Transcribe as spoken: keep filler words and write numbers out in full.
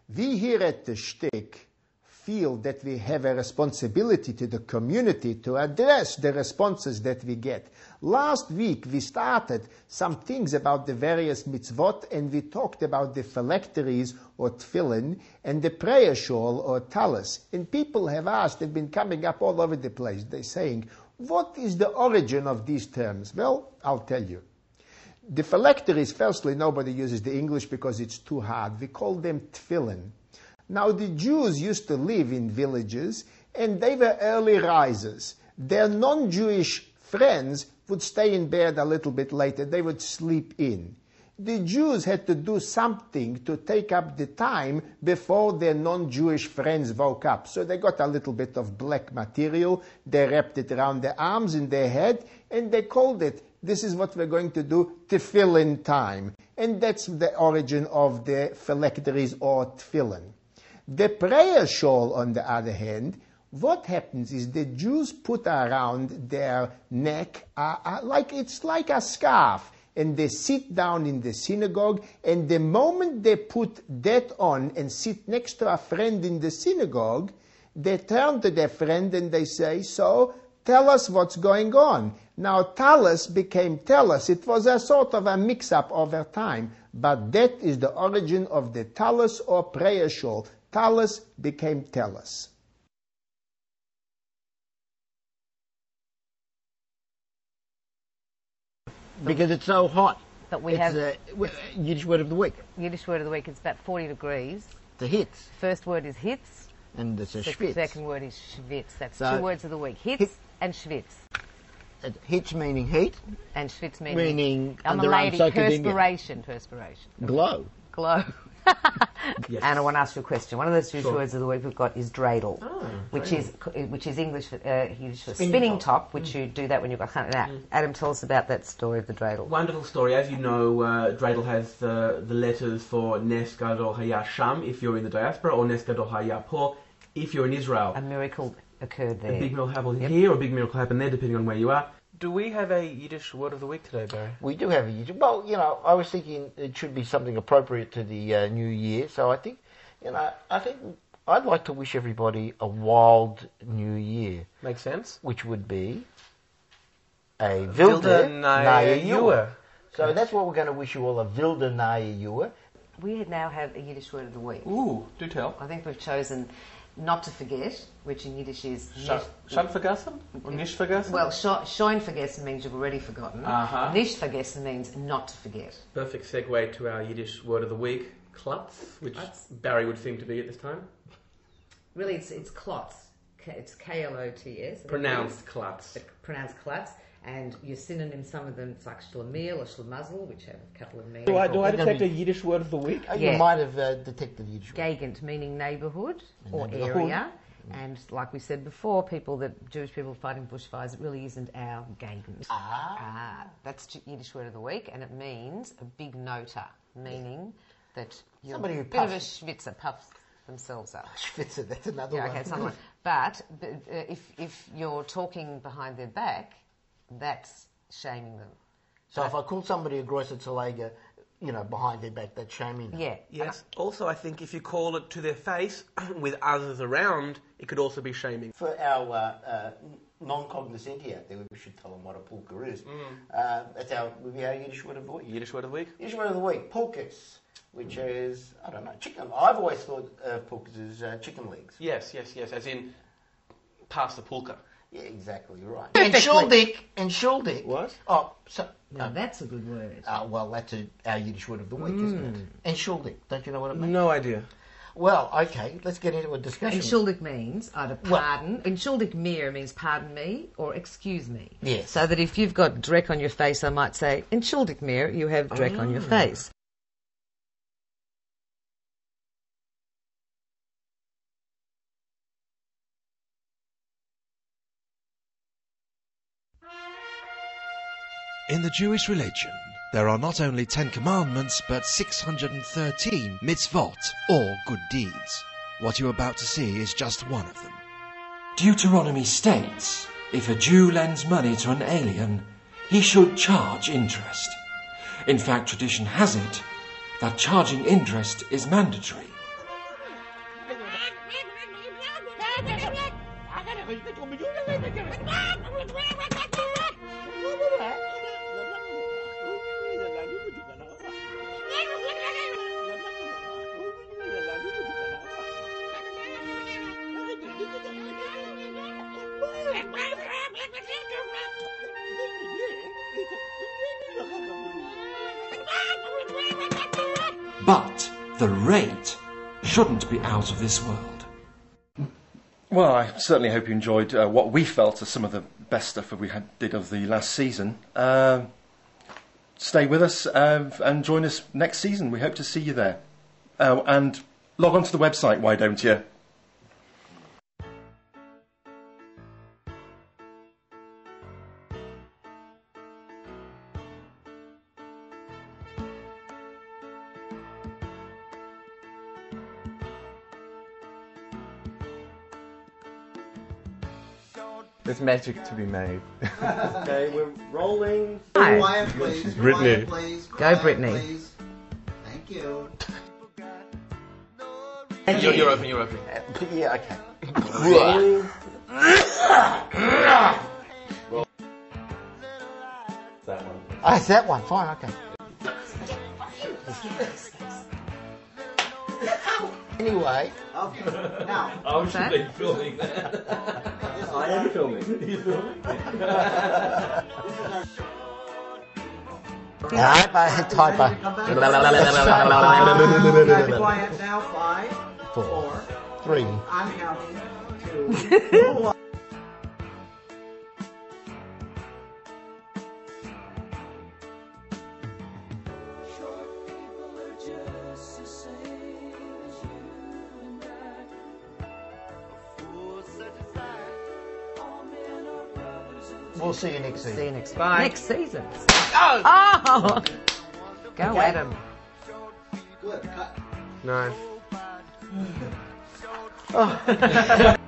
We here at the Shtick feel that we have a responsibility to the community to address the responses that we get. Last week we started some things about the various mitzvot, and we talked about the phylacteries or tefillin and the prayer shawl or talus. And people have asked, they've been coming up all over the place. They're saying, what is the origin of these terms? Well, I'll tell you. The phylacteries, firstly, nobody uses the English because it's too hard. We call them tefillin. Now, the Jews used to live in villages, and they were early risers. Their non-Jewish friends would stay in bed a little bit later. They would sleep in. The Jews had to do something to take up the time before their non-Jewish friends woke up. So they got a little bit of black material, they wrapped it around their arms and their head, and they called it, this is what we're going to do, tefillin time. And that's the origin of the phylacteries or tefillin. The prayer shawl, on the other hand, what happens is the Jews put around their neck, uh, uh, like it's like a scarf, and they sit down in the synagogue, and the moment they put that on and sit next to a friend in the synagogue, they turn to their friend and they say, so, tell us what's going on. Now, talus became tellus. It was a sort of a mix-up over time, but that is the origin of the talus or prayer shawl. Talus became tellus. Because it's so hot. But we it's have a Yiddish word of the week. Yiddish word of the week. It's about forty degrees. The hits. First word is hits. And it's a The schwitz. second word is schwitz. That's So, two words of the week. Hits hit- and schwitz. Uh, hits meaning heat, And schwitz meaning... meaning I'm a under lady. unsoaked Indian. Perspiration. Perspiration. Glow. Glow. Yes. And I want to ask you a question. One of those Jewish Sure. words of the week we've got is dreidel, Oh, which dreidel. is which is English for, uh, Yiddish for Spinning spinning top. top, which you do that when you've got kind of that. Adam, tell us about that story of the dreidel. Wonderful story. As you know, uh, dreidel has the, the letters for Nes Gadol Haya Sham if you're in the diaspora, or Nes Gadol Haya Po if you're in Israel. A miracle occurred there. A big miracle happened Yep. here, or a big miracle happened there, depending on where you are. Do we have a Yiddish word of the week today, Barry? We do have a Yiddish. Well, you know, I was thinking it should be something appropriate to the uh, new year. So I think, you know, I think I'd like to wish everybody a wild new year, Makes sense. which would be a Wilde Wilde Neue Neue Jahr. Jahr. So that's what we're going to wish you all, a Wilde Neue Jahr. We now have a Yiddish word of the week. Ooh, do tell. I think we've chosen not to forget, which in Yiddish is... Schon schon vergessen? Or nicht vergessen? Well, scho- schon vergessen means you've already forgotten. Uh-huh. Nicht vergessen means not to forget. Perfect segue to our Yiddish word of the week, klutz, which Klutz. Barry would seem to be at this time. Really, it's it's klotz. K- It's K L O T S. Pronounced klutz. But pronounced klutz. And your synonyms, some of them, it's like shlamil or shlamazel, which have a couple of meanings. Do I, do I They're gonna detect a be- Yiddish word of the week? Uh, Yeah. You might have uh, detected the Yiddish word. Gegend, meaning neighbourhood or Neighbourhood. area. And like we said before, people that Jewish people fighting bushfires, it really isn't our Gegend. Ah. Ah, that's J- Yiddish word of the week, and it means a big noter, meaning that you're Somebody who a bit of a puffs. schwitzer, puffs themselves up. Schwitzer, that's another Yeah, one. okay, something like But, but uh, if, if you're talking behind their back, that's shaming them. So if I call somebody a grosser Telaga, you know, behind their back, that's shaming them. Yeah. Yes. Also, I think if you call it to their face with others around, it could also be shaming. For our uh, uh, non-cognoscenti out there, we should tell them what a pulka is. Uh, that's our, would be our Yiddish word of the week. Yiddish word of the week? Yiddish word of the week, pulkas, which is, I don't know, chicken. I've always thought of pulkas as uh, chicken legs. Yes, yes, yes. As in, past the pulka. Yeah, exactly, you're right. And shuldik, and shuldik. What? Oh, so, Now that's a good word. uh, well, that's a, our Yiddish word of the week, isn't it? And shuldik, don't you know what it means? No idea. Well, okay, let's get into a discussion. And shuldik means either Well- pardon, and shuldik mir means pardon me or excuse me. Yes. So that if you've got dreck on your face, I might say, in shuldik mir, you have dreck on your face. In the Jewish religion, there are not only Ten Commandments, but six hundred thirteen mitzvot, or good deeds. What you're about to see is just one of them. Deuteronomy states, if a Jew lends money to an alien, he should charge interest. In fact, tradition has it that charging interest is mandatory. But the rate shouldn't be out of this world. Well, I certainly hope you enjoyed uh, what we felt are some of the best stuff that we had, did of the last season. Uh, stay with us uh, and join us next season. We hope to see you there. Uh, and log on to the website, why don't you? There's magic to be made. Okay, we're rolling. Hi. Wyatt, please. Brittany. Wyatt, please. Go, Wyatt, Brittany. please. Thank you. You're, you're open, you're open. Yeah, okay. That one. Oh, it's that one. Fine, okay. Anyway, Okay. Now, I should that? be filming that. I am filming. You're filming? typo, typo. come back. Quiet now. Five, Four. four. Three. I'm counting. Two. One. We'll see you next See season. you next Bye. next season. Oh! Go, Okay. Adam. Good. Cut. No.